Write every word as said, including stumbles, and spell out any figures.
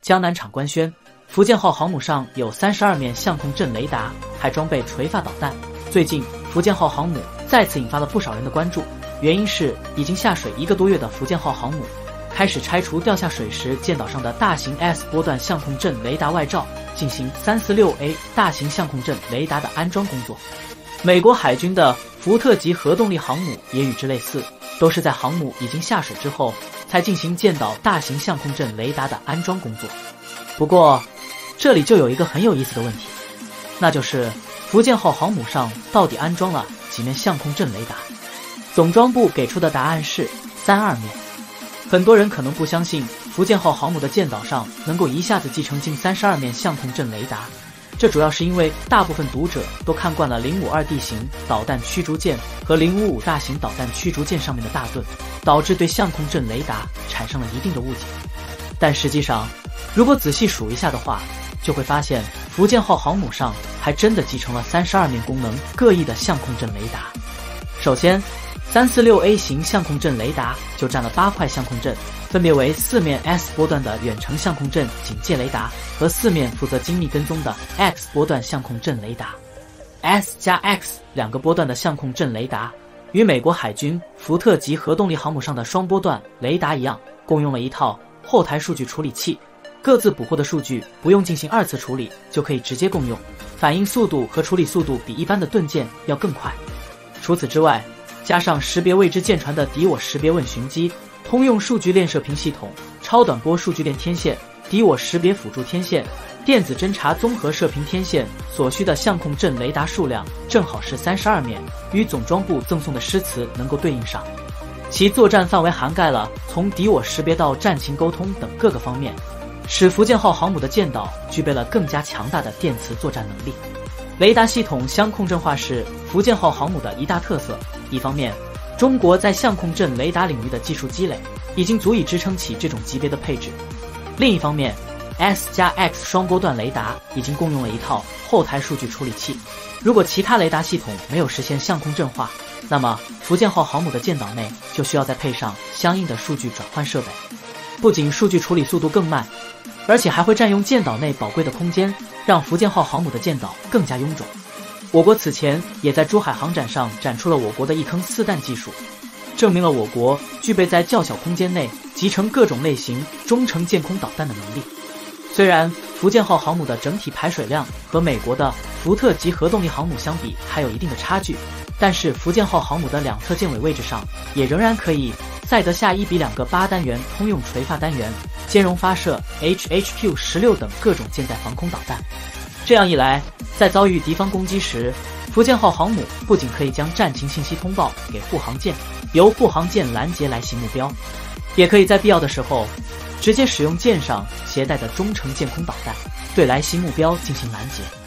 江南场官宣，福建号航母上有三十二面相控阵雷达，还装备垂发导弹。最近，福建号航母再次引发了不少人的关注，原因是已经下水一个多月的福建号航母开始拆除掉下水时舰岛上的大型 S 波段相控阵雷达外罩，进行 三四六 A 大型相控阵雷达的安装工作。美国海军的福特级核动力航母也与之类似，都是在航母已经下水之后才进行舰岛大型相控阵雷达的安装工作。不过，这里就有一个很有意思的问题，那就是福建号航母上到底安装了几面相控阵雷达？总装部给出的答案是三二面。很多人可能不相信福建号航母的舰岛上能够一下子继承近三十二面相控阵雷达，这主要是因为大部分读者都看惯了零五二 D 型导弹驱逐舰和零五五大型导弹驱逐舰上面的大盾，导致对相控阵雷达产生了一定的误解。但实际上，如果仔细数一下的话，就会发现福建号航母上还真的集成了三十二面功能各异的相控阵雷达。首先，三四六 A 型相控阵雷达就占了八块相控阵，分别为四面 S 波段的远程相控阵警戒雷达和四面负责精密跟踪的 X 波段相控阵雷达。S 加 X 两个波段的相控阵雷达，与美国海军福特级核动力航母上的双波段雷达一样，共用了一套后台数据处理器，各自捕获的数据不用进行二次处理就可以直接共用，反应速度和处理速度比一般的盾舰要更快。除此之外，加上识别未知舰船的敌我识别问询机、通用数据链射频系统、超短波数据链天线、敌我识别辅助天线、电子侦察综合射频天线所需的相控阵雷达数量正好是三十二面，与总装部赠送的诗词能够对应上。其作战范围涵盖了从敌我识别到战情沟通等各个方面，使福建号航母的舰岛具备了更加强大的电磁作战能力。雷达系统相控阵化是福建号航母的一大特色，一方面，中国在相控阵雷达领域的技术积累已经足以支撑起这种级别的配置；另一方面 ，S 加 X 双波段雷达已经共用了一套后台数据处理器。如果其他雷达系统没有实现相控阵化，那么福建号航母的舰岛内就需要再配上相应的数据转换设备，不仅数据处理速度更慢，而且还会占用舰岛内宝贵的空间，让福建号航母的舰岛更加臃肿。我国此前也在珠海航展上展出了我国的一坑四弹技术，证明了我国具备在较小空间内集成各种类型中程舰空导弹的能力。虽然福建号航母的整体排水量和美国的福特级核动力航母相比还有一定的差距，但是福建号航母的两侧舰尾位置上也仍然可以载得下一比两个八单元通用垂发单元，兼容发射 H H Q 十六等各种舰载防空导弹。这样一来，在遭遇敌方攻击时，福建号航母不仅可以将战情信息通报给护航舰，由护航舰拦截来袭目标，也可以在必要的时候直接使用舰上携带的中程舰空导弹对来袭目标进行拦截。